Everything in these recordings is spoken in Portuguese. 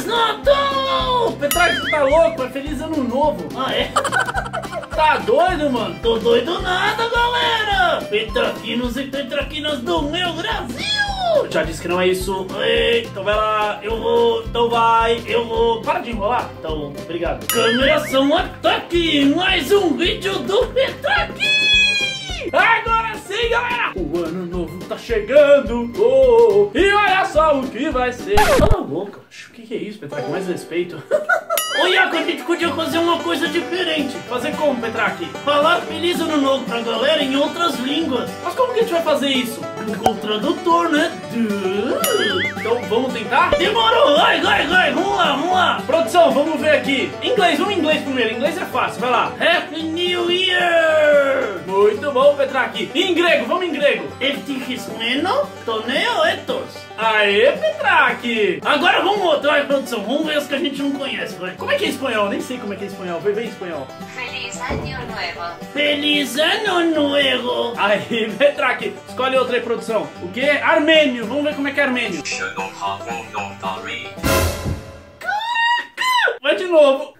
Natal! Petraque, você tá louco? É feliz ano novo. Ah, é? Tá doido, mano? Tô doido nada, galera! Petraquinos e petraquinas do meu Brasil! Já disse que não é isso. Ei, então vai lá, eu vou, então vai, eu vou. Para de enrolar. Então, obrigado. Câmera são ataque! Mais um vídeo do Petraque! Agora sim, galera! O ano novo tá chegando! Oh, e olha só o que vai ser! Cala a boca! O que é isso, Petraque? Mais respeito! Ô, Iaco, a gente podia fazer uma coisa diferente. Fazer como, Petraque? Falar feliz ano novo pra galera em outras línguas. Mas como que a gente vai fazer isso? Com o tradutor, né? Então vamos tentar? Demorou! Vai! Vamos lá! Produção, vamos ver aqui. Inglês, vamos em inglês primeiro. Inglês é fácil, vai lá. Happy New Year! Muito bom, Petraque. Em grego, vamos em grego. Eftigismeno toneo etos. Aê, Petraque! Agora vamos outro, vai, produção. Vamos ver os que a gente não conhece, vai. Como é que é espanhol? Nem sei como é que é espanhol. Vem em espanhol. Feliz Año Nuevo. Feliz Ano Novo! Aí, Petraque, escolhe outra aí, produção. O que é? Armênio. Vamos ver como é que é armênio. Vai de novo.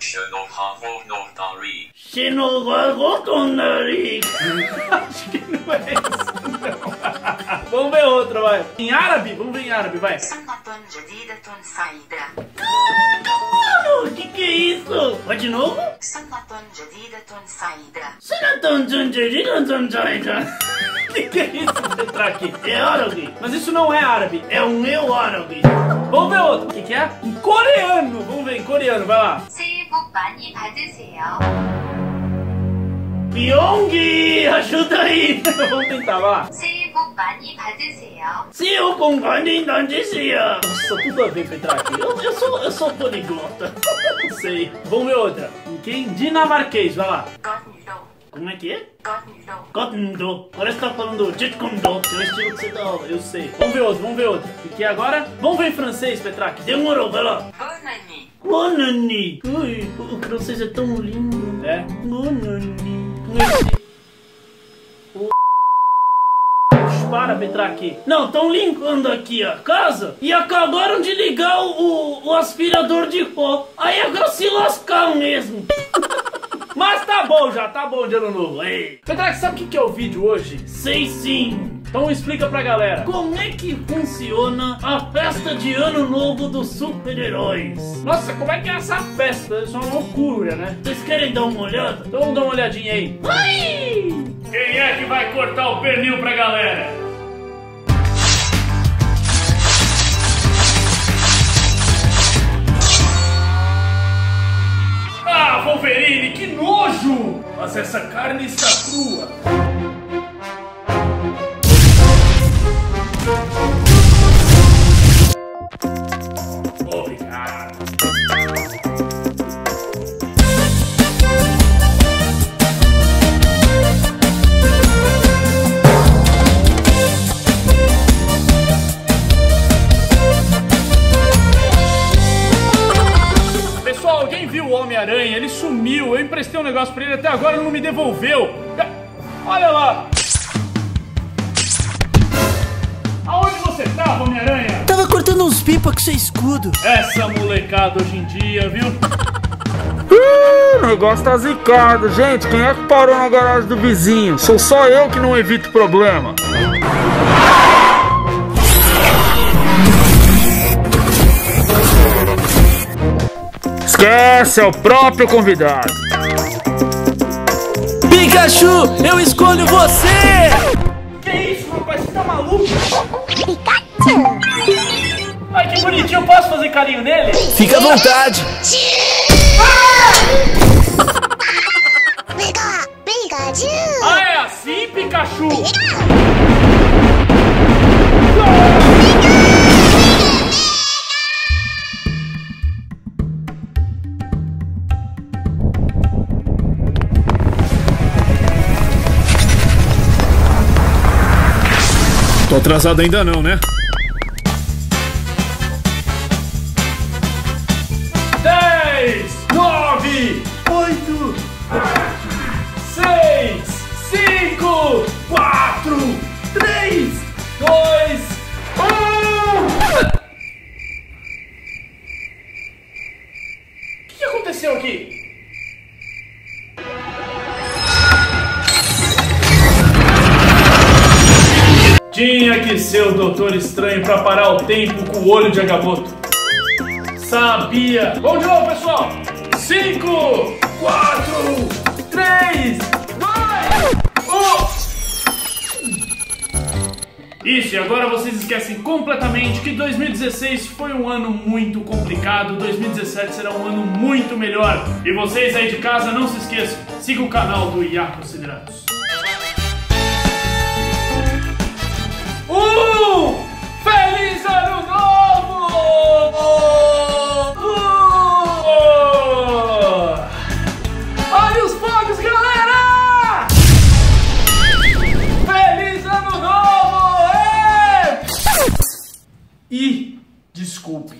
Xenogogonari. Acho que não é isso, não. Vamos ver outra, vai. Em árabe? Vamos ver em árabe, vai. Sanatun Jadidatun Saida. Mano, o que é isso? Vai de novo? Sanatun Jadidatun Saida. Sanatun Jadidatun Saida. O que é isso, Petraque? É árabe. Mas isso não é árabe. É um eu árabe. Vamos ver outro. O que é? Em coreano. Vamos ver em coreano, vai lá. 새해 복 많이 받으세요. Pyong, ajuda aí. Vamos tentar, vai lá. 새해 복 많이 받으세요. Se eu compreendo, não dizia. Nossa, tudo a ver, Petraque. Eu sou poliglota. Não sei. Vamos ver outra. Em quem? Dinamarquês, vai lá. Gotndo. Como é que é? Gotndo. Gotndo. Parece que tá falando Jitkundo. Tem um estilo que você dá aula, eu sei. Vamos ver outro. O que é agora? Vamos ver em francês, Petraque. Demorou, vai lá. Bonani. Bonani. Ui, o francês é tão lindo. É? Bonani. Conheci. Para, Petraque. Não, estão limpando aqui a casa e acabaram de ligar o aspirador de pó. Aí é pra se lascar mesmo. Mas tá bom já, tá bom de ano novo. Ei. Petraque, sabe o que é o vídeo hoje? Sei sim. Então explica pra galera. Como é que funciona a festa de ano novo dos super-heróis? Nossa, como é que é essa festa? Isso é uma loucura, né? Vocês querem dar uma olhada? Então vamos dar uma olhadinha aí. Ai! Quem é que vai cortar o pernil pra galera? Ah, Wolverine, que nojo! Mas essa carne está crua. Obrigado. Pessoal, alguém viu o Homem-Aranha? Ele sumiu. Eu emprestei um negócio pra ele, até agora ele não me devolveu. Olha lá. Aonde você tava, Homem-Aranha? Tava cortando uns pipa com seu escudo. Essa molecada hoje em dia, viu? O negócio tá zicado, gente. Quem é que parou na garagem do vizinho? Sou só eu que não evito problema. Esquece, é o próprio convidado. Pikachu, eu escolho você! Que isso, rapaz? Você tá maluco? Ai, que bonitinho. Posso fazer carinho nele? Fica à vontade. Ah, é assim, Pikachu? Tô atrasado ainda não, né? 10, 9, 8, 6, 5, 4, 3, 2, 1. aconteceu aqui? Tinha que ser o Doutor Estranho pra parar o tempo com o olho de Agamotto. Sabia! Vamos de novo, pessoal! 5, 4, 3, 2, 1. Isso, e agora vocês esquecem completamente que 2016 foi um ano muito complicado, 2017 será um ano muito melhor. E vocês aí de casa, não se esqueçam, siga o canal do IA Considerados. Feliz Ano Novo! Olha os fogos, galera! Feliz Ano Novo! E desculpe.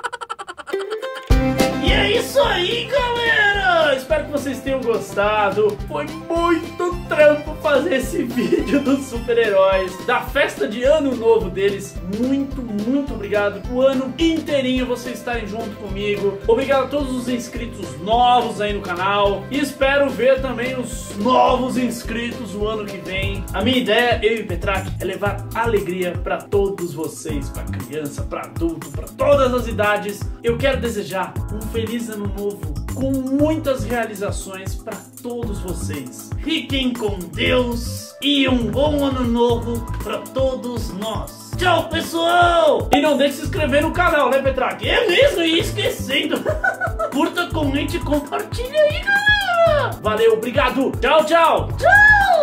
E é isso aí, galera! Espero que vocês tenham gostado. Foi muito trampo fazer esse vídeo dos super-heróis, da festa de ano novo deles. Muito, muito obrigado o ano inteirinho vocês estarem junto comigo. Obrigado a todos os inscritos novos aí no canal. E espero ver também os novos inscritos o ano que vem. A minha ideia, eu e o Petrak, é levar alegria pra todos vocês, pra criança, pra adulto, pra todas as idades. Eu quero desejar um feliz ano novo com muitas realizações pra todos vocês. Fiquem com Deus e um bom ano novo pra todos nós. Tchau, pessoal! E não deixe de se inscrever no canal, né, Petrak? É mesmo, ia esquecendo. Curta, comente e compartilha aí, galera! Valeu, obrigado! Tchau, tchau! Tchau!